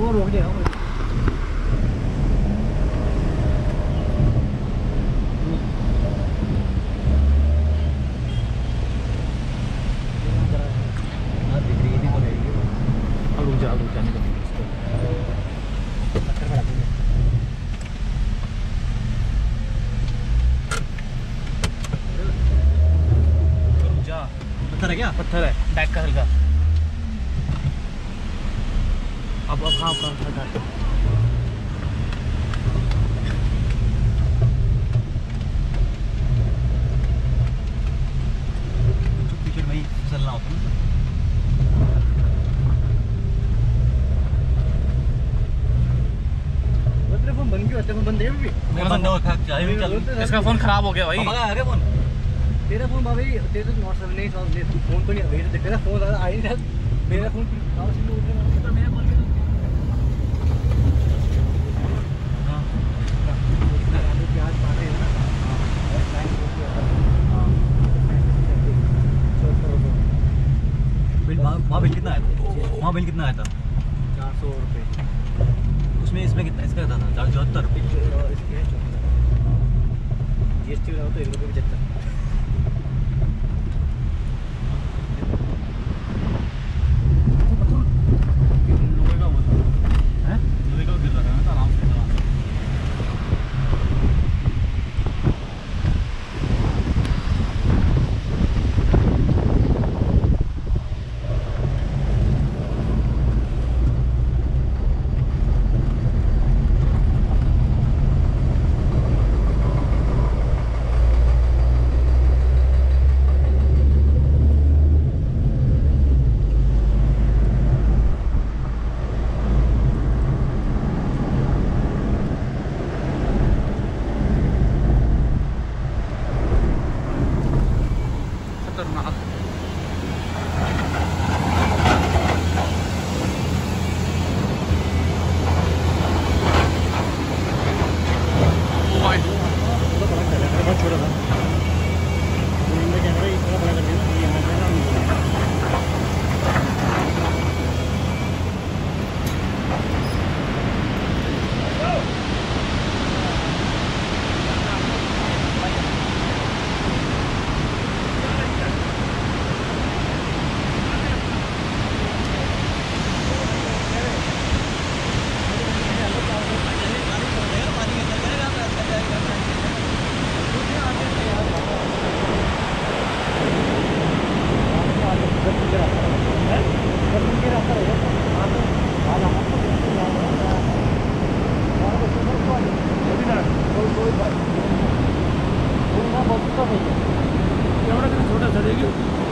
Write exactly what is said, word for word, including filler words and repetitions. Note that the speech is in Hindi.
वो रोक दिया मुझे। रुक जा रुक जाने का पत्थर पड़ा रुक जा। पत्थर है क्या? पत्थर है बैक का हल्का। अब अब हाँ काम था पीछे भाई फिसलना होता है। फोन बंद क्यों? फोन बंद है अभी? मेरा बंद हो रखा है। इसका फोन खराब हो गया भाई। आ गया फोन। तेरा फोन भाई तेरे तो नॉट सेवन नहीं फोन तो नहीं आ गई। तेरा फोन आ ही था। मेरा फोन तो मेरा फोन हां प्याज पा रहे हैं ना। बिल वहाँ बिल कितना आया? वहाँ बिल कितना आया था? चार सौ रुपये। उसमें इसमें कितना इसका था था चार चौहत्तर इसके जी एस टी लगाओ तो एक रुपये पचहत्तर। लोहे का वो है लोहे का गिर रहा था आराम से छोटा सा देखिए।